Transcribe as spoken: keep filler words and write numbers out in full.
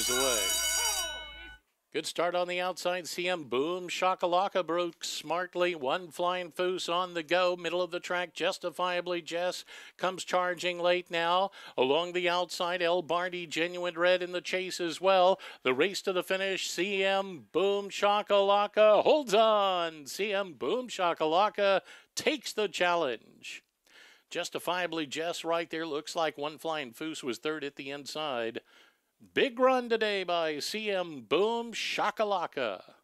goes away. Good start on the outside. C M Boom Shakalaka broke smartly. One Flying Foose on the go. Middle of the track, Justifiably Jess comes charging late now. Along the outside, El Barty, Genuine Red in the chase as well. The race to the finish, C M Boom Shakalaka holds on. C M Boom Shakalaka takes the challenge. Justifiably Jess right there. Looks like One Flying Foose was third at the inside. Big run today by C M Boom Shakalaka.